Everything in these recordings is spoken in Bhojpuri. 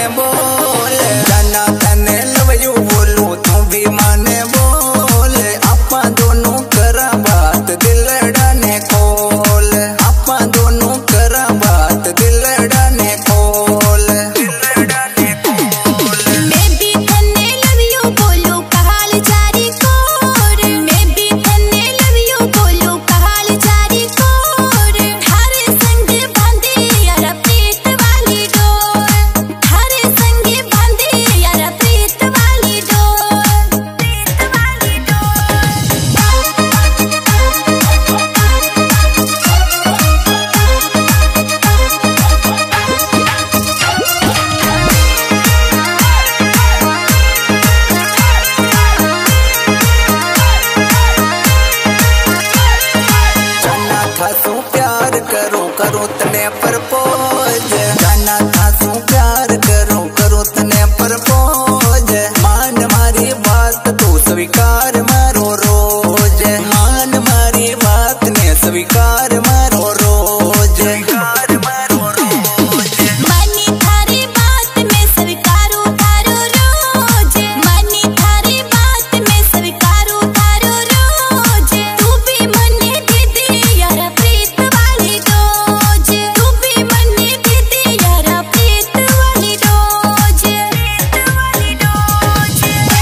माने बोल, जाना तने लव यू बोलू तू भी माने बोल। आपा दोनों करा बात दिलड़ा ने खोल, आपा दोनों करा बात दिलड़ा ने खोल, दिलड़ा ने खोल। मैं भी तने लव यू बोलू कहाल जारी कोर, मैं भी तने लव यू बोलू कहाल जारी कोर। थारे संग बांधे यार प्रीत वाली डोर, थारे संग बांधे यार प्रीत वाली डोर, प्रीत वाली डोर। जाना था तू प्यार करो करो तने प्रपोज, जाना था तू प्यार करो करो तने प्रपोज। मान मारी बात तू स्वीकार मारो रोज, मान मारी बात ने स्वीकार मारो रोज, स्वीकार मारो रोज। मानी थारी बात में स्वीकारू थारो रोज, मानी थारी बात में स्वीकारू थारो रोज। तू भी मने दे दे यार प्रीत वाली डोज, तू भी मने दे दे यार प्रीत वाली डोज, प्रीत वाली डोज।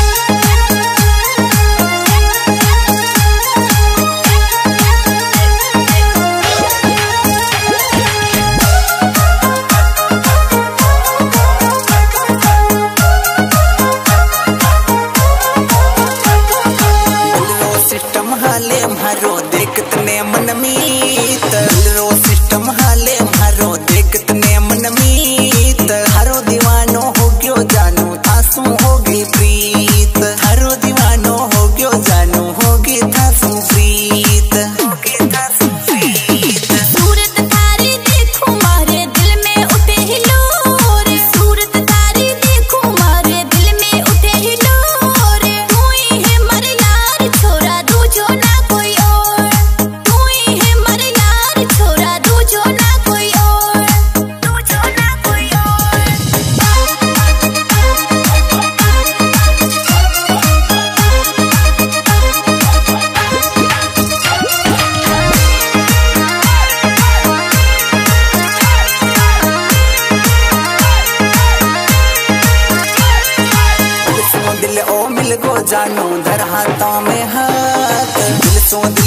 दिलरो सिस्टम हाले मारो देखत ने मन मीत, दिलरो सिस्टम हाले मारो देखत ने मन मीत। हारो दीवानो हो गयो जानू थासू होगी प्रीत, हारो दीवानो हो गयो जानू होगी थासू प्रीत, होगी थासू प्रीत। सूरत थारी देखूं मारे दिल में उठे हिलोर, सूरत थारी देखूं मारे दिल में उठे हिलोर। तू ही है मर यार छोरा दूजो ना कोई और, तू ही है मर यार छोरा दूजो ना कोई और, दूजो ना कोई और। दिल सो दिल ओ मिल गो जानू धर हाथों में हाथ, दिल सो